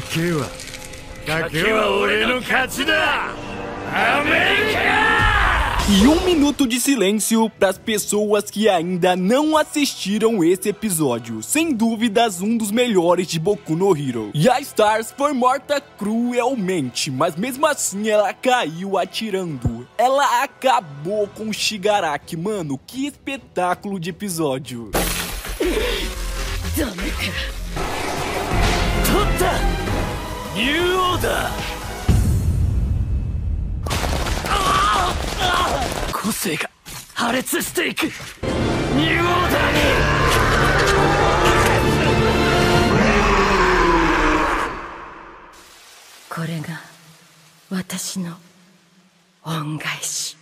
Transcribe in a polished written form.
賭けは俺の勝ちだ。アメリカ！ E um minuto de silêncio para as pessoas que ainda não assistiram esse episódio. Sem dúvidas, um dos melhores de Boku no Hero. E a Stars foi morta cruelmente, mas mesmo assim ela caiu atirando. Ela acabou com o Shigaraki, mano. Que espetáculo de episódio. New Order! 個性が破裂していく。ニューオーダーに。 これが私の恩返し。